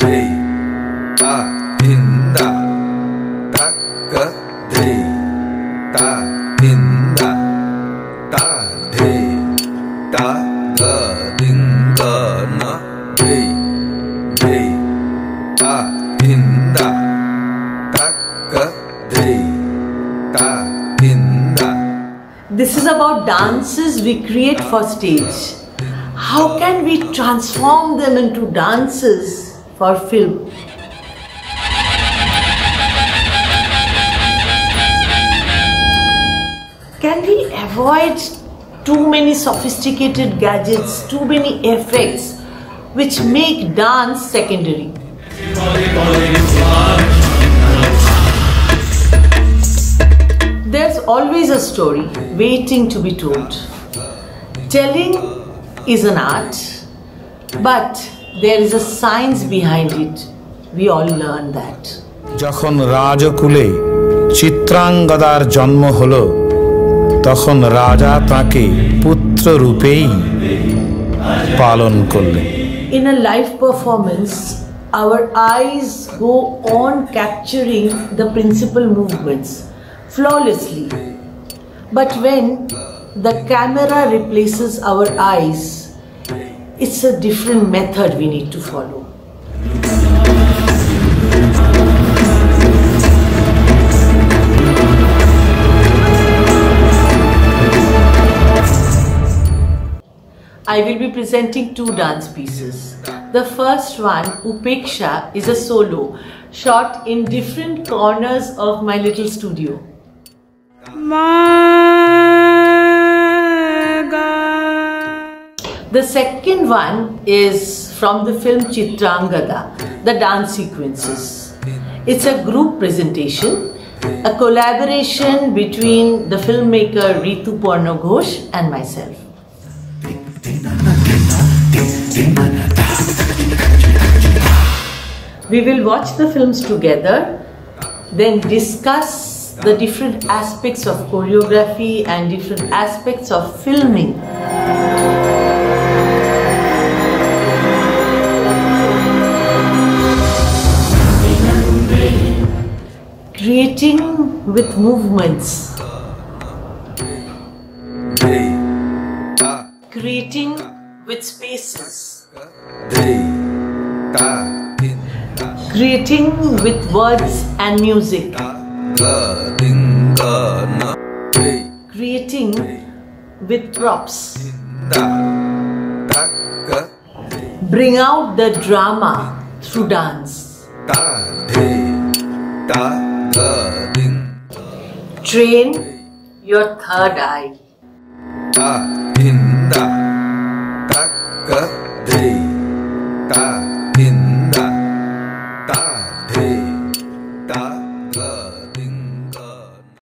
This is about dances we create for stage. How can we transform them into dances for film? Can we avoid too many sophisticated gadgets, too many effects which make dance secondary? There's always a story waiting to be told. Telling is an art, but there is a science behind it. We all learn that. যখন রাজকুলে চিত্রাঙ্গদার জন্ম হলো তখন রাজা তাকে পুত্র রূপেই পালন করলেন। In a live performance, our eyes go on capturing the principal movements flawlessly. But when the camera replaces our eyes, it's a different method we need to follow. I will be presenting two dance pieces. The first one, Upeksha, is a solo shot in different corners of my little studio. The second one is from the film Chitrangada, the dance sequences. It's a group presentation, a collaboration between the filmmaker Rituparna Ghosh and myself. We will watch the films together, then discuss the different aspects of choreography and different aspects of filming. Creating with movements. Creating with spaces. Creating with words and music. Creating with props. Bring out the drama through dance. Train your third eye.